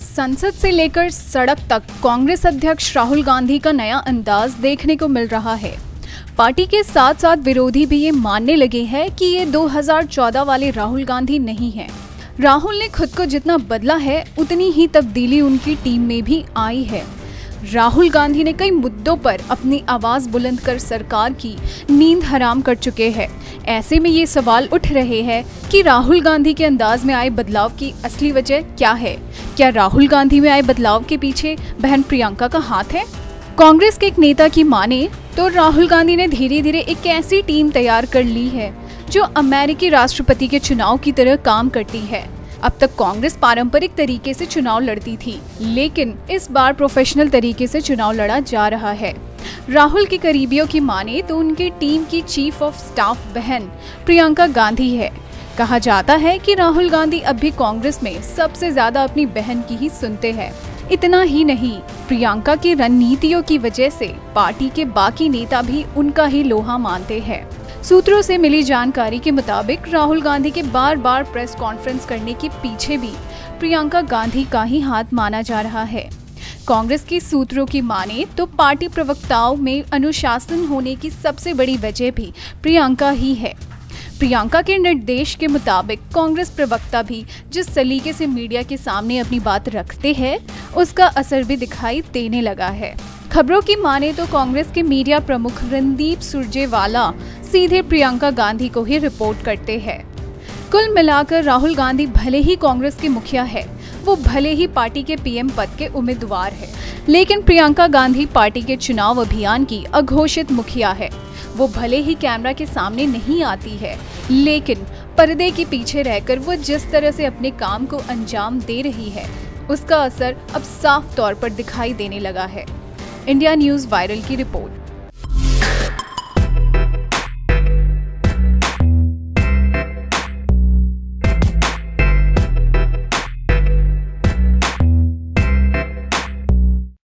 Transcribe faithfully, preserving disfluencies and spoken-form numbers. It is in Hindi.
संसद से लेकर सड़क तक कांग्रेस अध्यक्ष राहुल गांधी का नया अंदाज देखने को मिल रहा है। पार्टी के साथ साथ विरोधी भी ये मानने लगे हैं कि ये दो हज़ार चौदह वाले राहुल गांधी नहीं हैं। राहुल ने खुद को जितना बदला है उतनी ही तब्दीली उनकी टीम में भी आई है। राहुल गांधी ने कई मुद्दों पर अपनी आवाज बुलंद कर सरकार की नींद हराम कर चुके हैं। ऐसे में ये सवाल उठ रहे हैं कि राहुल गांधी के अंदाज में आए बदलाव की असली वजह क्या है? क्या राहुल गांधी में आए बदलाव के पीछे बहन प्रियंका का हाथ है? कांग्रेस के एक नेता की माने तो राहुल गांधी ने धीरे धीरे एक ऐसी टीम तैयार कर ली है जो अमेरिकी राष्ट्रपति के चुनाव की तरह काम करती है। अब तक कांग्रेस पारंपरिक तरीके से चुनाव लड़ती थी, लेकिन इस बार प्रोफेशनल तरीके से चुनाव लड़ा जा रहा है। राहुल के करीबियों की माने तो उनकी टीम की चीफ ऑफ स्टाफ बहन प्रियंका गांधी है। कहा जाता है कि राहुल गांधी अब भी कांग्रेस में सबसे ज्यादा अपनी बहन की ही सुनते हैं। इतना ही नहीं, प्रियंका की रणनीतियों की वजह से पार्टी के बाकी नेता भी उनका ही लोहा मानते हैं। सूत्रों से मिली जानकारी के मुताबिक राहुल गांधी के बार बार प्रेस कॉन्फ्रेंस करने के पीछे भी प्रियंका गांधी का ही हाथ माना जा रहा है। कांग्रेस के सूत्रों की माने तो पार्टी प्रवक्ताओं में अनुशासन होने की सबसे बड़ी वजह भी प्रियंका ही है। प्रियंका के निर्देश के मुताबिक कांग्रेस प्रवक्ता भी जिस सलीके से मीडिया के सामने अपनी बात रखते हैं, उसका असर भी दिखाई देने लगा है। खबरों की माने तो कांग्रेस के मीडिया प्रमुख रणदीप सुरजेवाला सीधे प्रियंका गांधी को ही रिपोर्ट करते हैं। कुल मिलाकर राहुल गांधी भले ही कांग्रेस के मुखिया है, वो भले ही पार्टी के पीएम पद के उम्मीदवार है, लेकिन प्रियंका गांधी पार्टी के चुनाव अभियान की अघोषित मुखिया है। वो भले ही कैमरा के सामने नहीं आती है, लेकिन पर्दे के पीछे रहकर वो जिस तरह से अपने काम को अंजाम दे रही है, उसका असर अब साफ तौर पर दिखाई देने लगा है। इंडिया न्यूज़ वायरल की रिपोर्ट।